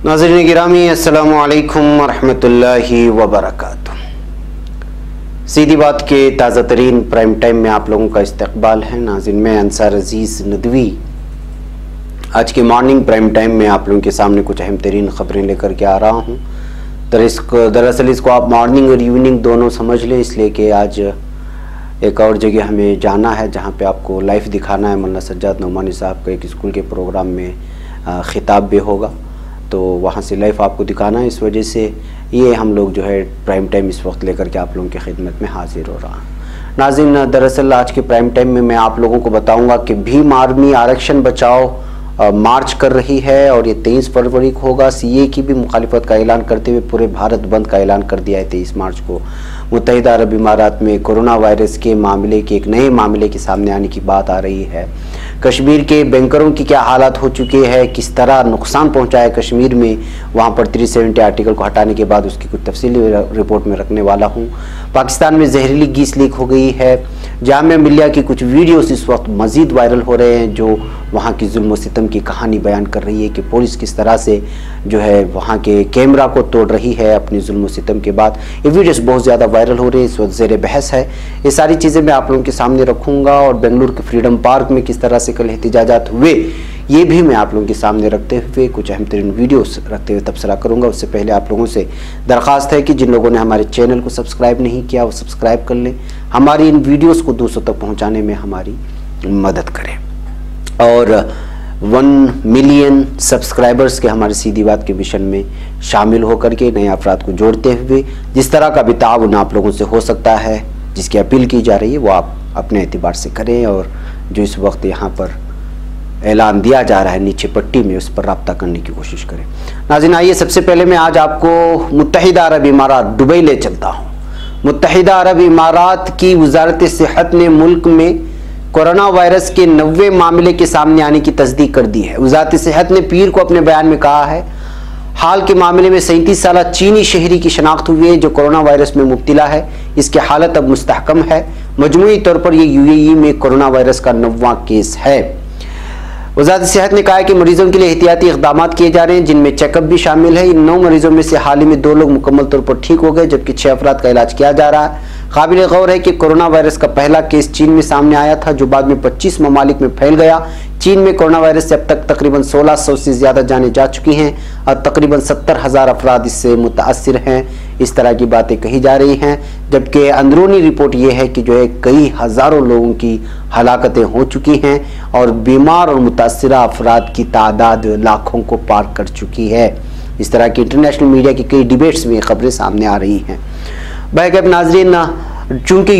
नाज़रीन गिरामी, अस्सलामु अलैकुम वरहमतुल्लाहि वबरकातुह। सीधी बात के ताज़ा तरीन प्राइम टाइम में आप लोगों का इस्तकबाल है। नाज़रीन, मैं अंसार अजीज़ नदवी आज के मॉर्निंग प्राइम टाइम में आप लोगों के सामने कुछ अहम तरीन ख़बरें लेकर के आ रहा हूँ। दरअसल इसको आप मॉर्निंग और इवनिंग दोनों समझ लें, इसलिए कि आज एक और जगह हमें जाना है जहाँ पे आपको लाइव दिखाना है। मौलाना सज्जाद नोमानी साहब का एक स्कूल के प्रोग्राम में ख़िताब भी होगा, तो वहाँ से लाइव आपको दिखाना है। इस वजह से ये हम लोग जो है प्राइम टाइम इस वक्त लेकर के आप लोगों की खिदमत में हाजिर हो रहा हूँ। नाज़रीन, दरअसल आज के प्राइम टाइम में मैं आप लोगों को बताऊँगा कि भीम आर्मी आरक्षण बचाओ मार्च कर रही है और ये 23 फरवरी को होगा। सीए की भी मुखालिफत का ऐलान करते हुए पूरे भारत बंद का ऐलान कर दिया है 23 मार्च को। मुत्तहिदा अरब इमारात में कोरोना वायरस के मामले के एक नए मामले के सामने आने की बात आ रही है। कश्मीर के बैंकरों की क्या हालात हो चुके हैं, किस तरह नुकसान पहुंचा है कश्मीर में, वहां पर 370 आर्टिकल को हटाने के बाद उसकी कुछ तफसीली रिपोर्ट में रखने वाला हूं। पाकिस्तान में जहरीली गैस लीक हो गई है। जामिया मिलिया की कुछ वीडियोस इस वक्त मज़ीद वायरल हो रहे हैं, जो वहाँ की जुल्म सितम की कहानी बयान कर रही है कि पुलिस किस तरह से जो है वहाँ के कैमरा को तोड़ रही है अपनी जुल्म सितम के बाद। ये वीडियोस बहुत ज़्यादा वायरल हो रही है, इस वक्त ज़ेर बहस है। ये सारी चीज़ें मैं आप लोगों के सामने रखूँगा और बेंगलुरु के फ्रीडम पार्क में किस तरह से कल एहतिजाजात हुए ये भी मैं आप लोगों के सामने रखते हुए कुछ अहम तरीन वीडियोस रखते हुए तबसरा करूँगा। उससे पहले आप लोगों से दरख्वास्त है कि जिन लोगों ने हमारे चैनल को सब्सक्राइब नहीं किया वो सब्सक्राइब कर लें, हमारी इन वीडियोस को दूसरों तक पहुंचाने में हमारी मदद करें। और 1 मिलियन सब्सक्राइबर्स के हमारे सीधी बात के मिशन में शामिल होकर के नए अफराद को जोड़ते हुए जिस तरह का भी ताउन आप लोगों से हो सकता है, जिसकी अपील की जा रही है, वो आप अपने एतबार से करें। और जो इस वक्त यहाँ पर ऐलान दिया जा रहा है नीचे पट्टी में, उस पर रब्ता करने की कोशिश करें। नाज़रीन, आइए सबसे पहले मैं आज आपको मुत्तहिदा अरब इमारात दुबई ले चलता हूँ। मुत्तहिदा अरब इमारात की वजारत सेहत ने मुल्क में कोरोना वायरस के 90 मामले के सामने आने की तस्दीक कर दी है। वजारत सेहत ने पीर को अपने बयान में कहा है, हाल के मामले में 37 साला चीनी शहरी की शनाख्त हुई है जो कोरोना वायरस में मुब्तला है। इसकी हालत अब मुस्तहकम है। मजमूई तौर पर यह यूएई में कोरोना वायरस का 9वां केस है। वजारत सेहत ने कहा है कि मरीजों के लिए एहतियाती इक़दाम किए जा रहे हैं, जिनमें चेकअप भी शामिल है। इन 9 मरीजों में से हाल ही में 2 लोग मुकम्मल तौर पर ठीक हो गए, जबकि 6 अफराद का इलाज किया जा रहा है। काबिल गौर है कि कोरोना वायरस का पहला केस चीन में सामने आया था, जो बाद में 25 ममालिक में फैल गया। चीन में कोरोना वायरस से अब तक तकरीबन 1600 से ज़्यादा जानें जा चुकी हैं और तकरीबन 70,000 अफराद इससे मुतासिर हैं। इस तरह की बातें कही जा रही हैं, जबकि अंदरूनी रिपोर्ट ये है कि जो है कई हज़ारों लोगों की हलाकतें हो चुकी हैं और बीमार और मुतासिरा अफराद की तादाद लाखों को पार कर चुकी है। इस तरह की इंटरनेशनल मीडिया की कई डिबेट्स में खबरें सामने आ रही हैं। भाई नाज़रीन, चूँकि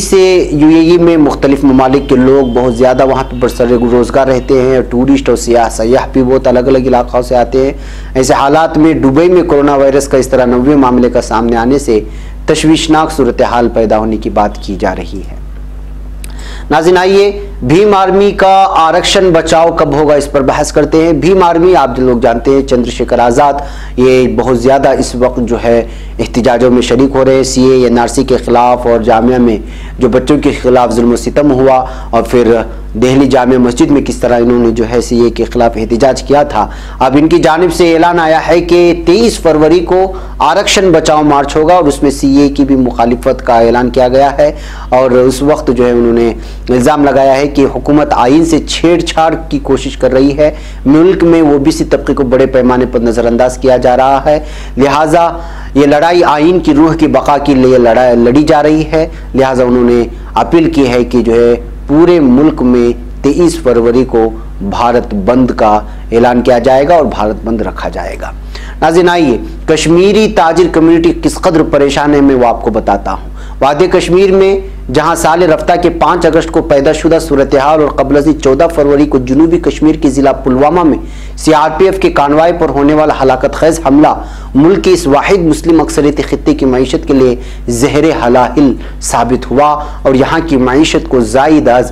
यूएई में मुख्तलिफ ममालिक के लोग बहुत ज़्यादा वहाँ पर बरसर रोज़गार रहते हैं, टूरिस्ट और सयाह भी बहुत अलग अलग इलाक़ों से आते हैं। ऐसे हालात में दुबई में कोरोना वायरस का इस तरह 90 मामले का सामने आने से तशवीशनाक सूरत हाल पैदा होने की बात की जा रही है। नाज़रीन, आइए भीम आर्मी का आरक्षण बचाओ कब होगा इस पर बहस करते हैं। भीम आर्मी आप जो लोग जानते हैं, चंद्रशेखर आज़ाद ये बहुत ज़्यादा इस वक्त जो है एहतिजाजों में शरीक हो रहे हैं। सीए एनआरसी के ख़िलाफ़ और जामिया में जो बच्चों के ख़िलाफ़ जुल्म सितम हुआ और फिर दिल्ली जामिया मस्जिद में किस तरह इन्होंने जो है सीए के ख़िलाफ़ एहतिजाज किया था। अब इनकी जानिब से ऐलान आया है कि 23 फरवरी को आरक्षण बचाओ मार्च होगा और उसमें सीए की भी मुखालिफत का ऐलान किया गया है। और उस वक्त जो है उन्होंने इल्ज़ाम लगाया है कि हुकूमत आइन से छेड़छाड़ की कोशिश कर रही है। मुल्क में ओबीसी तबके को बड़े पैमाने पर नज़रअंदाज किया जा रहा है, लिहाजा ये लड़ाई आइन की रूह की बका के लिए लड़ी जा रही है। लिहाजा उन्होंने अपील की है कि जो है पूरे मुल्क में 23 फरवरी को भारत बंद का ऐलान किया जाएगा और भारत बंद रखा जाएगा। नाज़रीन, आइए कश्मीरी ताजिर कम्युनिटी किस कदर परेशान है मैं वो आपको बताता हूँ। वादी कश्मीर में जहां साल रफ्ता के 5 अगस्त को पैदाशुदा सूरत हाल और कबल 14 फरवरी को जनूबी कश्मीर के ज़िला पुलवामा में सीआरपीएफ के कानवाई पर होने वाला हलाकत खेज हमला मुल्क के इस वाहिद मुस्लिम अक्सरियती खित्ते की मईशत के लिए जहर हलाहिल साबित हुआ और यहाँ की मईशत को ज़ायद आज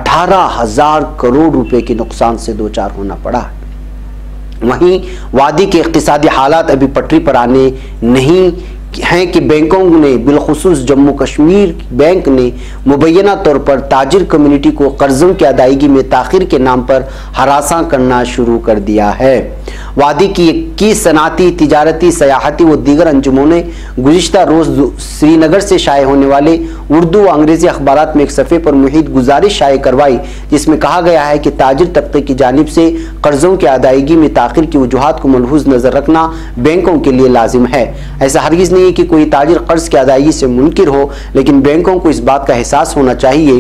18,000 करोड़ रुपए के नुकसान से दो चार होना पड़ा। वहीं वादी के इक़्तिसादी हालात अभी पटरी पर आने नहीं हैं कि बैंकों ने बिलखुसूस जम्मू कश्मीर बैंक ने मुबैना तौर पर ताजिर कम्युनिटी को कर्जों की अदायगी में ताखिर के नाम पर हरासा करना शुरू कर दिया है। वादी की 21 सनाती, तिजारती, सयाहती व दीगर अंजुमों ने गुज़िश्ता रोज़ श्रीनगर से शाये होने वाले उर्दू व अंग्रेजी अखबारात में एक सफ़े पर मुहित गुजारिश शाये करवाई, जिसमें कहा गया है कि ताजिर तबके की जानिब से कर्जों की अदायगी में ताखिर की वजूहात को मलहूज़ नज़र रखना बैंकों के लिए लाजिम है। ऐसा हरगिज़ नहीं कि कोई ताजिर कर्ज की अदायगी से मुनकिर हो, लेकिन बैंकों को इस बात का एहसास होना चाहिए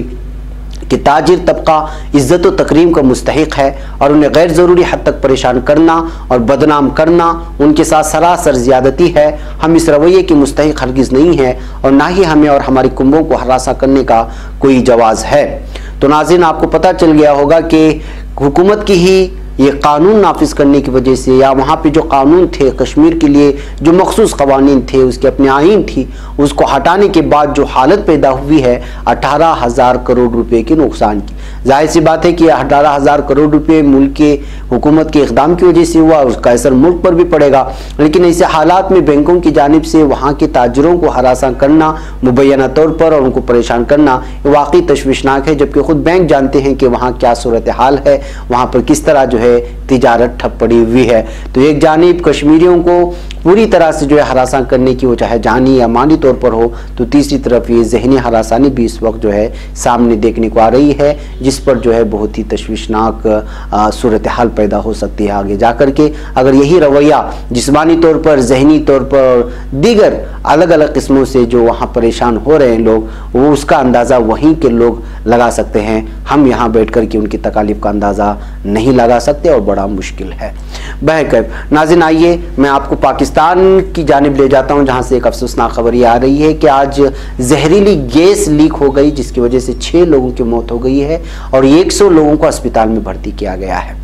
कि ताजिर तबका इज्जत व तकरीम का मुस्तहिक है और उन्हें गैर ज़रूरी हद तक परेशान करना और बदनाम करना उनके साथ सरासर ज़्यादती है। हम इस रवैये की मुस्तहिक हरगिज़ नहीं है और ना ही हमें और हमारी कुंभों को हरासा करने का कोई जवाज़ है। तो नाज़रीन, आपको पता चल गया होगा कि हुकूमत की ही ये कानून नाफिज करने की वजह से, या वहाँ पे जो कानून थे कश्मीर के लिए, जो मखसूस कवानीन थे, उसके अपने आइन थी, उसको हटाने के बाद जो हालत पैदा हुई है 18,000 करोड़ रुपए के नुकसान की। जाहिर सी बात है कि 18,000 करोड़ रुपए मुल्क के हुकूमत के इक़दाम की वजह से हुआ, उसका असर मुल्क पर भी पड़ेगा। लेकिन ऐसे हालात में बैंकों की जानिब से वहाँ के ताजिरों को हरासा करना मुबैना तौर पर और उनको परेशान करना वाकई तशवीशनाक है, जबकि खुद बैंक जानते हैं कि वहाँ क्या सूरत हाल है, वहाँ पर किस तरह जो है तिजारत ठप पड़ी हुई है। तो एक जानिब कश्मीरियों को पूरी तरह से जो है हरासा करने की, वो चाहे जानी या माली तौर पर हो, तो तीसरी तरफ ये जहनी हरासानी भी इस वक्त जो है सामने देखने को आ रही है, जिस पर जो है बहुत ही तशवीशनाक सूरत हाल पैदा हो सकती है आगे जाकर के। अगर यही रवैया जिस्मानी तौर पर, जहनी तौर पर, दीगर अलग अलग किस्मों से जो वहाँ परेशान हो रहे हैं लोग, वो उसका अंदाज़ा वहीं के लोग लगा सकते हैं। हम यहाँ बैठ कर के उनकी तकालीफ का अंदाज़ा नहीं लगा सकते और बड़ा मुश्किल है। बहरकैफ नाज़रीन, आइए मैं आपको पाकिस्तान की जानिब ले जाता हूँ, जहाँ से एक अफसोसनाक खबर ये आ रही है कि आज जहरीली गैस लीक हो गई, जिसकी वजह से 6 लोगों की मौत हो गई है और 100 लोगों को अस्पताल में भर्ती किया गया है।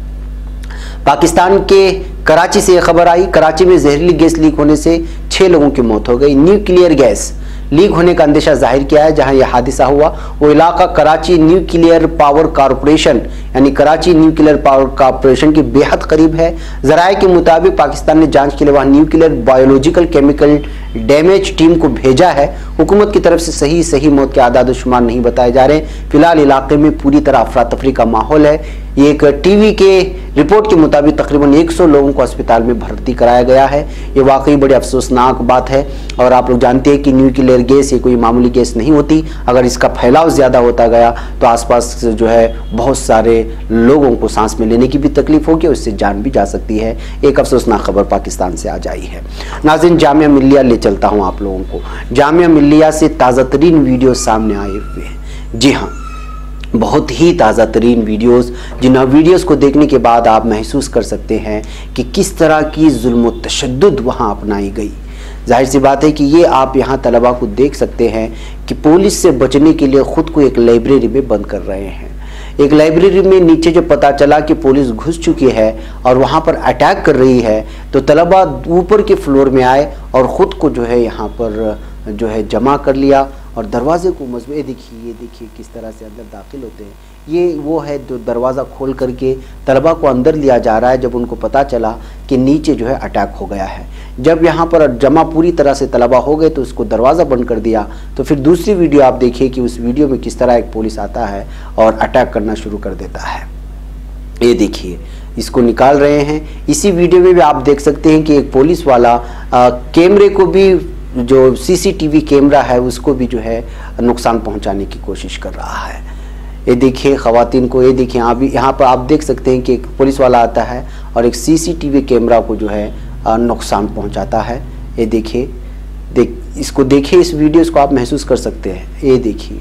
पाकिस्तान के कराची से यह खबर आई, कराची में जहरीली गैस लीक होने से 6 लोगों की मौत हो गई। न्यूक्लियर गैस लीक होने का अंदेशा जाहिर किया है। जहां यह हादसा हुआ वो इलाका कराची न्यूक्लियर पावर कॉरपोरेशन यानी कराची न्यूक्लियर पावर कॉरपोरेशन के बेहद करीब है। जराये के मुताबिक पाकिस्तान ने जांच के लिए वहां nuclear biological chemical damage team को भेजा है। हुकूमत की तरफ से सही मौत के आदाद शुमार नहीं बताए जा रहे। फिलहाल इलाके में पूरी तरह अफरा तफरी का माहौल है। ये एक टीवी के रिपोर्ट के मुताबिक तकरीबन 100 लोगों को अस्पताल में भर्ती कराया गया है। ये वाकई बड़ी अफसोसनाक बात है और आप लोग जानते हैं कि न्यूक्लियर गैस ये कोई मामूली गैस नहीं होती। अगर इसका फैलाव ज़्यादा होता गया तो आसपास जो है बहुत सारे लोगों को सांस में लेने की भी तकलीफ होगी और इससे जान भी जा सकती है। एक अफसोसनाक खबर पाकिस्तान से आज आई है। नाज़रीन, जामिया मिल्लिया ले चलता हूँ आप लोगों को। जामिया मिल्लिया से ताज़ा तरीन वीडियो सामने आए हुए हैं। जी हाँ, बहुत ही ताज़ा तरीन वीडियोस, जिन वीडियोस को देखने के बाद आप महसूस कर सकते हैं कि किस तरह की जुल्म व तशद्दुद वहाँ अपनाई गई। जाहिर सी बात है कि ये आप यहाँ तलबा को देख सकते हैं कि पुलिस से बचने के लिए ख़ुद को एक लाइब्रेरी में बंद कर रहे हैं। एक लाइब्रेरी में नीचे जब पता चला कि पुलिस घुस चुकी है और वहाँ पर अटैक कर रही है, तो तलबा ऊपर के फ्लोर में आए और ख़ुद को जो है यहाँ पर जो है जमा कर लिया और दरवाजे को मजबूत, ये देखिए किस तरह से अंदर दाखिल होते हैं। ये वो है जो दरवाज़ा खोल करके तलबा को अंदर लिया जा रहा है जब उनको पता चला कि नीचे जो है अटैक हो गया है। जब यहाँ पर जमा पूरी तरह से तलबा हो गए तो उसको दरवाज़ा बंद कर दिया। तो फिर दूसरी वीडियो आप देखिए कि उस वीडियो में किस तरह एक पुलिस आता है और अटैक करना शुरू कर देता है। ये देखिए, इसको निकाल रहे हैं। इसी वीडियो में भी आप देख सकते हैं कि एक पुलिस वाला कैमरे को भी, जो सीसीटीवी कैमरा है उसको भी जो है नुकसान पहुंचाने की कोशिश कर रहा है। ये देखिए ख़वातीन को, ये देखिए अभी यहाँ पर आप देख सकते हैं कि एक पुलिस वाला आता है और एक सीसीटीवी कैमरा को जो है नुकसान पहुंचाता है। ये देखिए, इसको देखिए, इस वीडियो को आप महसूस कर सकते हैं। ये देखिए,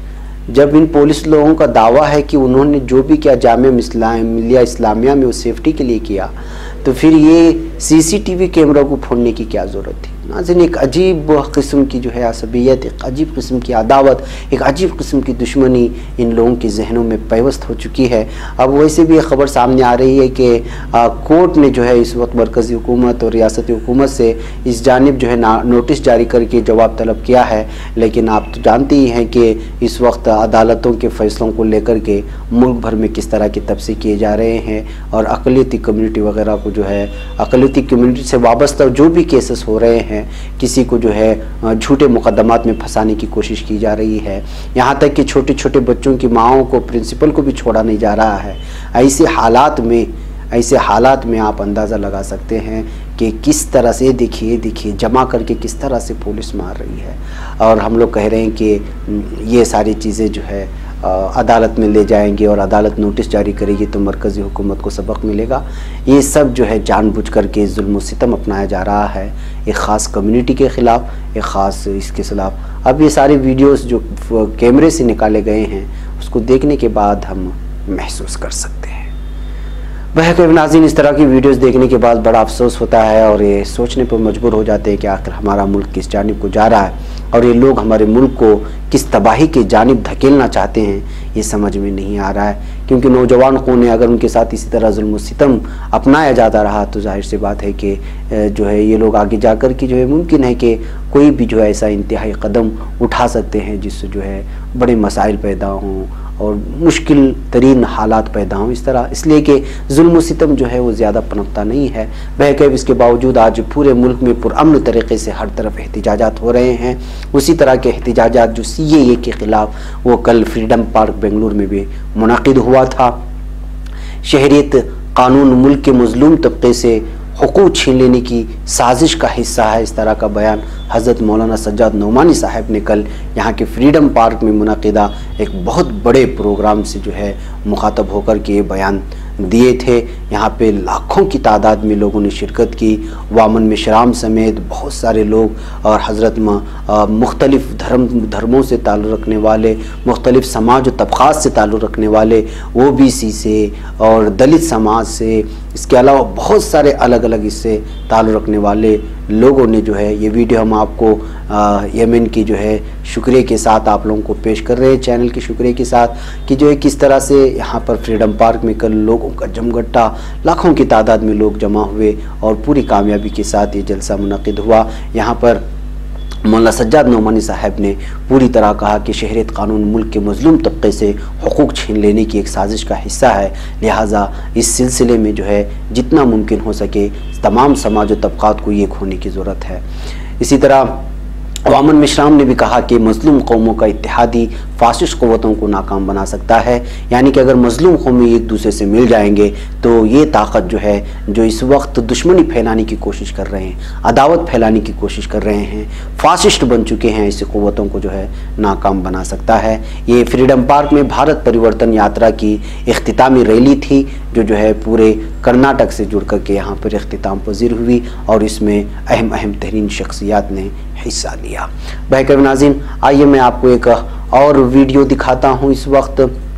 जब इन पुलिस लोगों का दावा है कि उन्होंने जो भी किया जामिया मिल्लिया इस्लामिया में वो सेफ्टी के लिए किया, तो फिर ये सीसीटीवी कैमरा को फोड़ने की क्या ज़रूरत थी। नाज़रीन, एक अजीब किस्म की जो है असबियत, एक अजीब किस्म की अदावत, एक अजीब किस्म की दुश्मनी इन लोगों के जहनों में पैवस्त हो चुकी है। अब वैसे भी एक ख़बर सामने आ रही है कि कोर्ट ने जो है इस वक्त मरकज़ी हुकूमत और रियासती हुकूमत से इस जानिब जो है नोटिस जारी करके जवाब तलब किया है। लेकिन आप तो जानते ही हैं कि इस वक्त अदालतों के फ़ैसलों को लेकर के मुल्क भर में किस तरह के तबसे किए जा रहे हैं और अक़लियती कम्यूनिटी वगैरह को जो है, अक़लियती कम्यूनिटी से वाबस्ता जो भी केसेस हो रहे हैं हैं, किसी को जो है झूठे मुकदमात में फंसाने की कोशिश की जा रही है। यहाँ तक कि छोटे छोटे बच्चों की माओं को, प्रिंसिपल को भी छोड़ा नहीं जा रहा है। ऐसे हालात में आप अंदाज़ा लगा सकते हैं कि किस तरह से देखिए जमा करके किस तरह से पुलिस मार रही है। और हम लोग कह रहे हैं कि ये सारी चीज़ें जो है अदालत में ले जाएंगे और अदालत नोटिस जारी करेगी तो मरकज़ी हुकूमत को सबक मिलेगा। ये सब जो है जानबूझ करके जुल्म सितम अपनाया जा रहा है एक ख़ास कम्युनिटी के ख़िलाफ़, एक ख़ास इसके ख़िलाफ़। अब ये सारे वीडियोस जो कैमरे से निकाले गए हैं उसको देखने के बाद हम महसूस कर सकते हैं। वह नाज़रीन, इस तरह की वीडियोस देखने के बाद बड़ा अफसोस होता है और ये सोचने पर मजबूर हो जाते हैं कि आखिर हमारा मुल्क किस जानिब को जा रहा है और ये लोग हमारे मुल्क को किस तबाही के जानिब धकेलना चाहते हैं, ये समझ में नहीं आ रहा है। क्योंकि नौजवान कौन है, अगर उनके साथ इसी तरह जुल्म सितम अपनाया जाता रहा तो जाहिर सी बात है कि जो है ये लोग आगे जाकर के जो है मुमकिन है कि कोई भी जो है ऐसा इंतहाई कदम उठा सकते हैं जिससे जो है बड़े मसाइल पैदा हों और मुश्किल तरीन हालात पैदा हों इस तरह। इसलिए कि जुल्म सितम जो है वो ज़्यादा पनपता नहीं है। बहरकैफ इसके बावजूद आज पूरे मुल्क में पुरअमन तरीके से हर तरफ एहतिजाजात हो रहे हैं। उसी तरह के एहतिजाजात जो CAA के ख़िलाफ़ वो कल फ्रीडम पार्क बेंगलुरु में भी मुनाकिद हुआ था। शहरियत कानून मुल्क के मज़लूम तबके से हुकूक छीन लेने की साजिश का हिस्सा है, इस तरह का बयान हज़रत मौलाना सज्जाद नोमानी साहब ने कल यहाँ के फ्रीडम पार्क में मुनाकिदा एक बहुत बड़े प्रोग्राम से जो है मुखातब होकर के ये बयान दिए थे। यहाँ पे लाखों की तादाद में लोगों ने शिरकत की। वामन मिश्राम समेत बहुत सारे लोग और हज़रत मुख्तलिफ़ धर्मों से ताल्लुक़ रखने वाले, मुख्तलिफ़ समाज और तबक़ात से ताल्लुक़ रखने वाले, OBC से और दलित समाज से, इसके अलावा बहुत सारे अलग अलग इससे ताल्लुक़ रखने वाले लोगों ने जो है ये वीडियो हम आपको यमन की जो है शुक्रिया के साथ आप लोगों को पेश कर रहे हैं, चैनल के शुक्रिया के साथ कि जो है किस तरह से यहाँ पर फ्रीडम पार्क में कल लोगों का जमघटा, लाखों की तादाद में लोग जमा हुए और पूरी कामयाबी के साथ ये जलसा मुनक़िद हुआ। यहाँ पर मौलाना सज्जाद नोमानी साहब ने पूरी तरह कहा कि शहरियत कानून मुल्क के मज़लूम तबके से हुकूक छीन लेने की एक साजिश का हिस्सा है, लिहाजा इस सिलसिले में जो है जितना मुमकिन हो सके तमाम समाज और तबक़ात को एक होने की ज़रूरत है। इसी तरह वामन मिश्राम ने भी कहा कि मज़लूम कौमों का इत्तेहादी फासिस्ट क़ुव्वतों को नाकाम बना सकता है, यानी कि अगर मज़लूम कौमें एक दूसरे से मिल जाएंगे तो ये ताकत जो है जो इस वक्त दुश्मनी फैलाने की कोशिश कर रहे हैं, अदावत फैलाने की कोशिश कर रहे हैं, फासिस्ट बन चुके हैं, ऐसी क़ुव्वतों को जो है नाकाम बना सकता है। ये फ्रीडम पार्क में भारत परिवर्तन यात्रा की इख्तितामी रैली थी जो है पूरे कर्नाटक से जुड़ कर के यहाँ पर इख्तिताम पजीर हुई और इसमें अहम तरीन शख्सियात ने हिस्सा लिया। बहकर नाज़रीन, आइए मैं आपको एक और वीडियो दिखाता हूँ। इस वक्त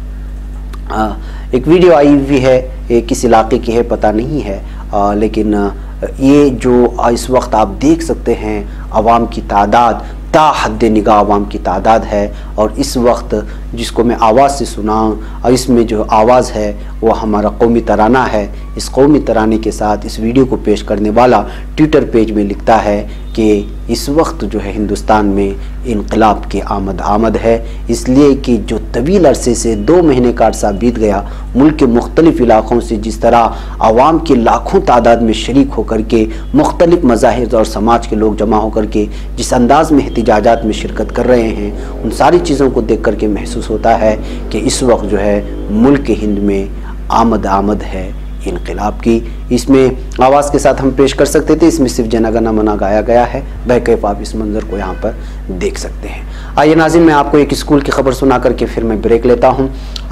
एक वीडियो आई हुई है, किस इलाके की है पता नहीं है, लेकिन ये जो इस वक्त आप देख सकते हैं अवाम की तादाद ता हद निगाह अवाम की तादाद है और इस वक्त जिसको मैं आवाज़ से सुना और इसमें जो आवाज़ है वो हमारा कौमी तराना है। इस कौमी तराने के साथ इस वीडियो को पेश करने वाला ट्विटर पेज में लिखता है कि इस वक्त जो है हिंदुस्तान में इनकलाब की आमद है, इसलिए कि जो तवील अरसे से 2 महीने का अरसा बीत गया, मुल्क के मुख्तलिफ़ इलाक़ों से जिस तरह आवाम की लाखों तादाद में शरीक होकर के मुख्तलिफ़ मज़ाहिब और समाज के लोग जमा होकर के जिस अंदाज़ में एहतिजाजात में शिरकत कर रहे हैं, उन सारी चीज़ों को देख कर के महसूस होता है कि इस वक्त जो है मुल्क के हिंद में आमद है इनकलाब की। इसमें आवाज़ के साथ हम पेश कर सकते थे, इसमें सिर्फ जनगणना मना गाया गया है। बहकैफ आप इस मंजर को यहाँ पर देख सकते हैं। आइए नाज़रीन, मैं आपको एक स्कूल की खबर सुना करके फिर मैं ब्रेक लेता हूँ।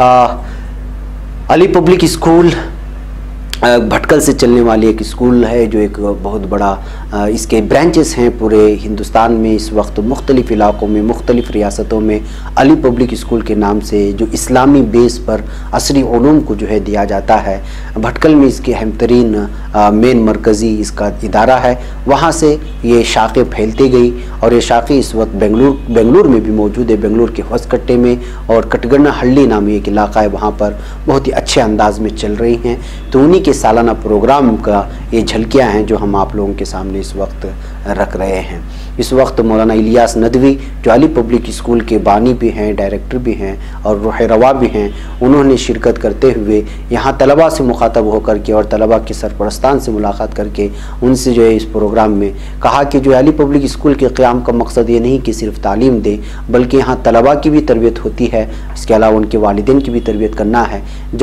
अली पब्लिक स्कूल भटकल से चलने वाली एक स्कूल है जो एक बहुत बड़ा इसके ब्रांचेस हैं पूरे हिंदुस्तान में। इस वक्त मुख्तलिफ़ इलाक़ों में, मुख्तलिफ़ रियासतों में अली पब्लिक स्कूल के नाम से जो इस्लामी बेस पर असरी उलूम को जो है दिया जाता है, भटकल में इसकी अहम तरीन मेन मरकज़ी इसका इदारा है। वहाँ से ये शाखें फैलती गई और ये शाखें इस वक्त बेंगलुरु में भी मौजूद है। बेंगलुरु के होसकट्टे में और कटगन्ना हल्ली नामी एक इलाका है, वहाँ पर बहुत ही अच्छे अंदाज में चल रही हैं। तो उन्हीं के सालाना प्रोग्राम का ये झलकियाँ हैं जो हम आप लोगों के सामने इस वक्त रख रहे हैं। इस वक्त मौलाना इलियास नदवी जो अली पब्लिक स्कूल के बानी भी हैं, डायरेक्टर भी हैं और रूह रवा भी हैं, उन्होंने शिरकत करते हुए यहाँ तलबा से मुखातब होकर के और तलबा के सरपरस्तान से मुलाकात करके उनसे जो है इस प्रोग्राम में कहा कि जो अली पब्लिक स्कूल के क़याम का मकसद ये नहीं कि सिर्फ तालीम दे, बल्कि यहाँ तलबा की भी तरबियत होती है, इसके अलावा उनके वालिदैन की भी तरबियत करना है।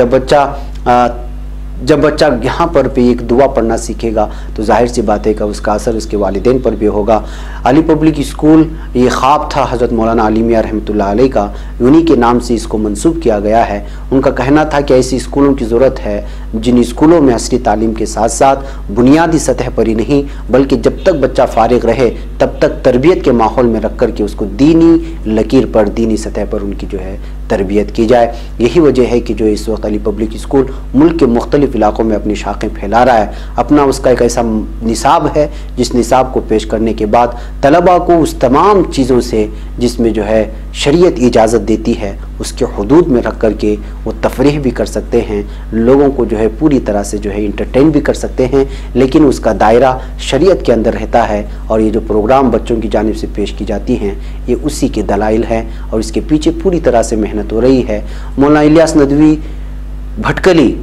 जब बच्चा यहाँ पर भी एक दुआ पढ़ना सीखेगा तो जाहिर सी बात है कि उसका असर उसके वालिदैन पर भी होगा। अली पब्लिक स्कूल ये ख्वाब था हज़रत मौलाना अली मियां रहमतुल्लाह अलैह का, उन्हीं के नाम से इसको मंसूब किया गया है। उनका कहना था कि ऐसी स्कूलों की ज़रूरत है जिन स्कूलों में असली तालीम के साथ साथ बुनियादी सतह पर ही नहीं बल्कि जब तक बच्चा फारिग रहे तब तक तरबियत के माहौल में रख कर के उसको दीनी लकीर पर, दीनी सतह पर उनकी जो है तरबियत की जाए। यही वजह है कि जो इस वक्त अली पब्लिक स्कूल मुल्क के मुख्तलिफ इलाकों में अपनी शाखें फैला रहा है। अपना उसका एक ऐसा निसाब है जिस निसाब को पेश करने के बाद तलबा को उस तमाम चीज़ों से जिसमें जो है शरीयत इजाज़त देती है उसके हुदूद में रख कर के वो तफरीह भी कर सकते हैं, लोगों को जो है पूरी तरह से जो है इंटरटेन भी कर सकते हैं, लेकिन उसका दायरा शरीयत के अंदर रहता है। और ये जो प्रोग्राम बच्चों की जानिब से पेश की जाती हैं ये उसी के दलाइल हैं और इसके पीछे पूरी तरह से मेहनत हो रही है। मौलाना इलियास नदवी भटकली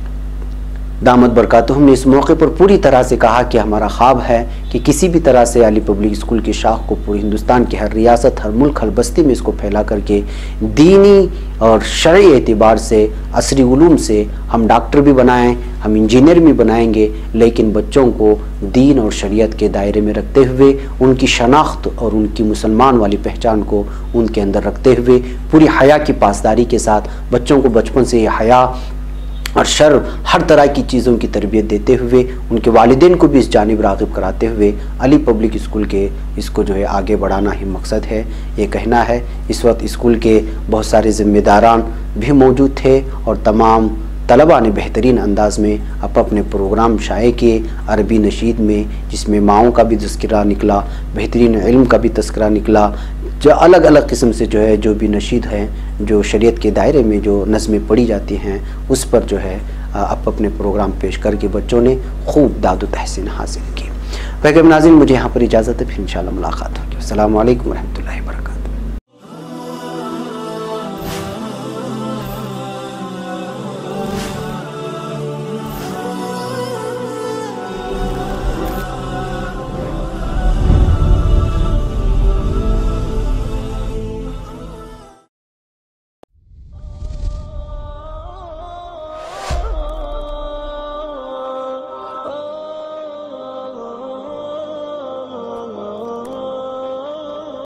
दामद बरकातुहुम ने इस मौके पर पूरी तरह से कहा कि हमारा ख्वाब है कि किसी भी तरह से अली पब्लिक स्कूल की शाख को पूरे हिंदुस्तान की हर रियासत, हर मुल्क, हर बस्ती में इसको फैला करके दीनी और शरई एतबार से, असरी उलूम से हम डॉक्टर भी बनाएं, हम इंजीनियर भी बनाएंगे, लेकिन बच्चों को दीन और शरीयत के दायरे में रखते हुए उनकी शनाख्त और उनकी मुसलमान वाली पहचान को उनके अंदर रखते हुए पूरी हया की पासदारी के साथ बच्चों को बचपन से ये हया और शर्म हर तरह की चीज़ों की तरबियत देते हुए उनके वालिदैन को भी इस जानिब राग़िब कराते हुए अली पब्लिक स्कूल के इसको जो है आगे बढ़ाना ही मकसद है, ये कहना है। इस वक्त स्कूल के बहुत सारे ज़िम्मेदारान भी मौजूद थे और तमाम तलबा ने बेहतरीन अंदाज में अपने प्रोग्राम शाये किए। अरबी नशीद में जिसमें माओं का भी तज़किरा निकला, बेहतरीन इल्म का भी तज़किरा निकला, जो अलग अलग किस्म से जो है जो भी नशीद हैं जो शरीयत के दायरे में जो नज़में पढ़ी जाती हैं उस पर जो है अपने प्रोग्राम पेश करके बच्चों ने खूब दाद तहसीन हासिल की। पैगम्बर नाज़रीन मुझे यहाँ पर इजाज़त है, फिर इंशाअल्लाह मुलाकात होगी। अस्सलामु अलैकुम रहमतुल्लाहि व बरकातुहू।